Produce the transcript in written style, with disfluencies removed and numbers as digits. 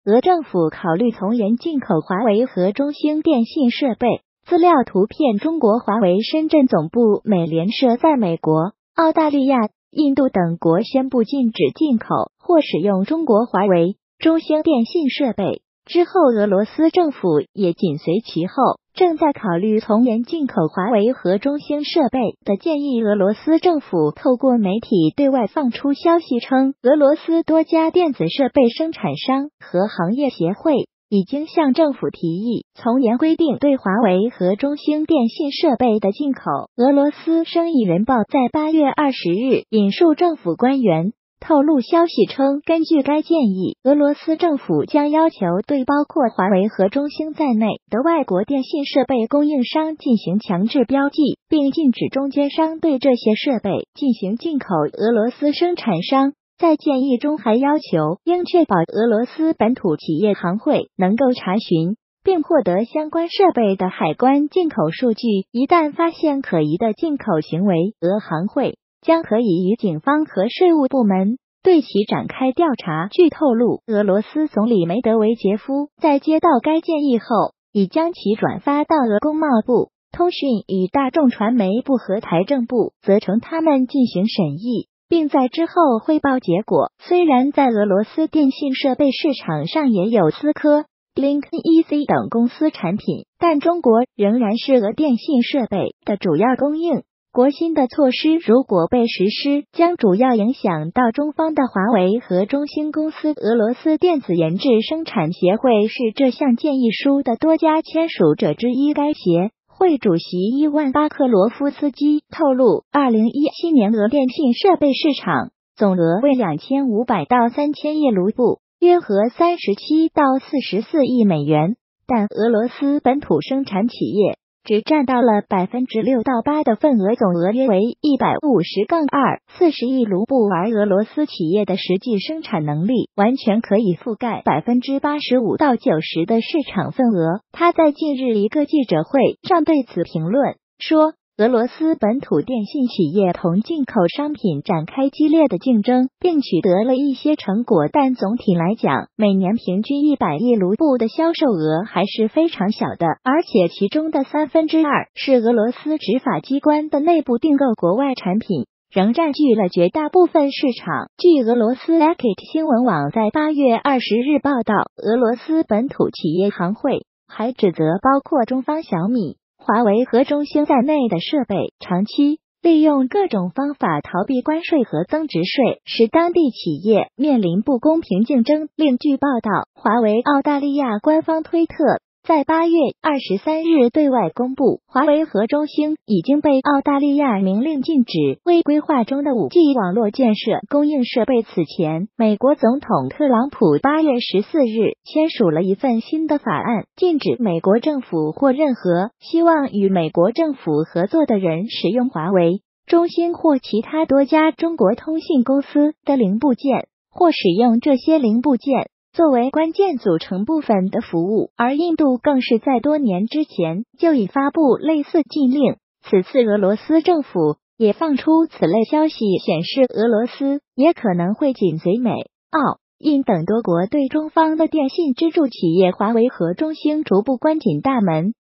俄政府考虑从严进口华为和中兴电信设备。资料图片：中国华为深圳总部美联社在美国、澳大利亚、印度等国宣布禁止进口或使用中国华为、中兴电信设备。之后，俄罗斯政府也紧随其后，正在考虑从严进口华为和中兴设备的建议。俄罗斯政府透过媒体对外放出消息称，俄罗斯多家电子设备生产商和行业协会已经向政府提议从严规定对华为和中兴电信设备的进口。俄罗斯生意人报在8月20日引述政府官员透露消息称，根据该建议，俄罗斯政府将要求对包括华为和中兴在内的外国电信设备供应商进行强制标记，并禁止中间商对这些设备进行进口。俄罗斯生产商在建议中还要求应确保俄罗斯本土企业行会能够查询并获得相关设备的海关进口数据，一旦发现可疑的进口行为，俄行会将可以与警方和税务部门对其展开调查。据透露，俄罗斯总理梅德韦杰夫在接到该建议后，已将其转发到俄工贸部、通讯与大众传媒部和财政部，责成他们进行审议，并在之后汇报结果。虽然在俄罗斯电信设备市场上也有思科、Blink、EC 等公司产品，但中国仍然是俄电信设备的主要供应国。新的措施如果被实施，将主要影响到中方的华为和中兴公司。俄罗斯电子研制生产协会是这项建议书的多家签署者之一。该协会主席伊万巴克罗夫斯基透露，2017年俄电信设备市场总额为2500到3000亿卢布，约合37到44亿美元，但俄罗斯本土生产企业只占到了6%到8%的份额，总额约为150-40亿卢布，而俄罗斯企业的实际生产能力完全可以覆盖85%到90%的市场份额。他在近日一个记者会上对此评论说，俄罗斯本土电信企业同进口商品展开激烈的竞争，并取得了一些成果，但总体来讲，每年平均100亿卢布的销售额还是非常小的，而且其中的2/3是俄罗斯执法机关的内部订购国外产品，仍占据了绝大部分市场。据俄罗斯 Akit 新闻网在8月20日报道，俄罗斯本土企业行会还指责包括中方小米、华为和中兴在内的设备长期利用各种方法逃避关税和增值税，使当地企业面临不公平竞争。另据报道，华为澳大利亚官方推特在8月23日对外公布，华为和中兴已经被澳大利亚明令禁止为规划中的 5G 网络建设供应设备。此前，美国总统特朗普8月14日签署了一份新的法案，禁止美国政府或任何希望与美国政府合作的人使用华为、中兴或其他多家中国通信公司的零部件，或使用这些零部件作为关键组成部分的服务。而印度更是在多年之前就已发布类似禁令。此次俄罗斯政府也放出此类消息，显示俄罗斯也可能会紧随美、澳、印等多国对中方的电信支柱企业华为和中兴逐步关紧大门。